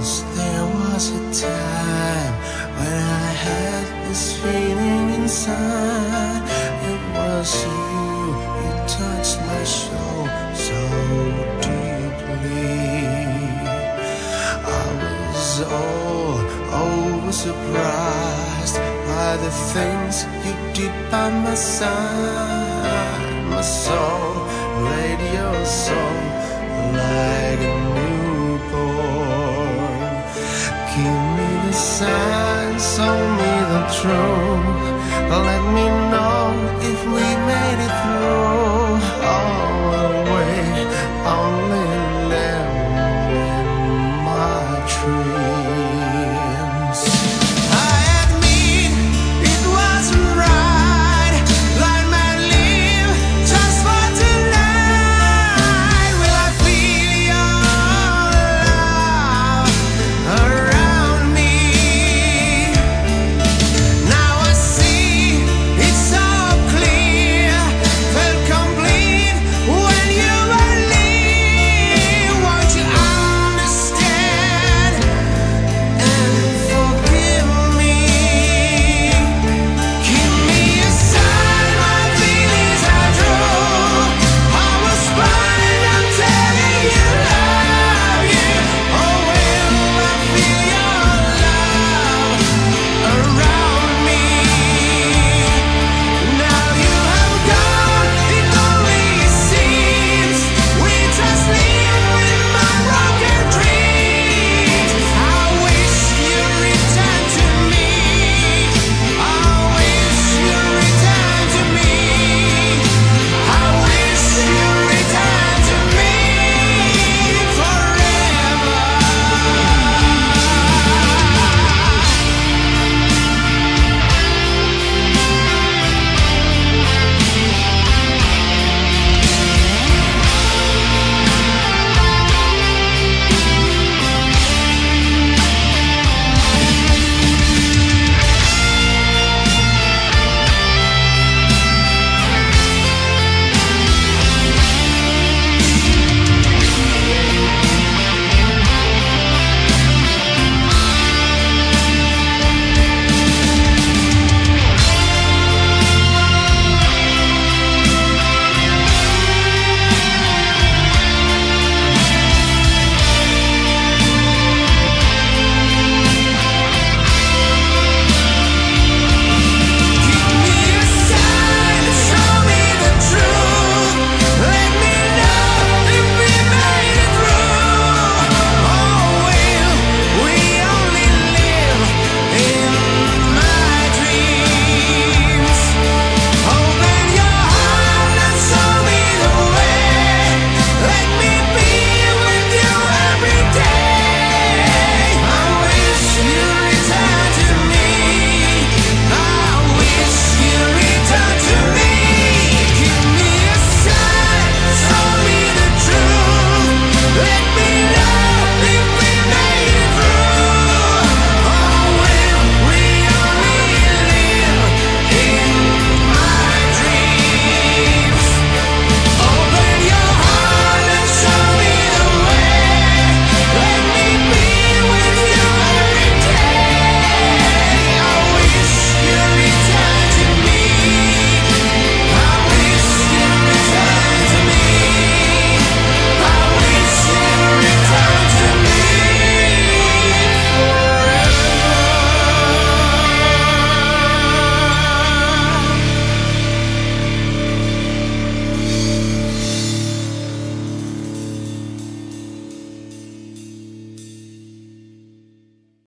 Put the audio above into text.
There was a time when I had this feeling inside. It was you touched my soul so deeply. I was all over surprised by the things you did by my side. My soul played your song like a newborn. Give me the signs, show me the truth. Let me know if we made it through.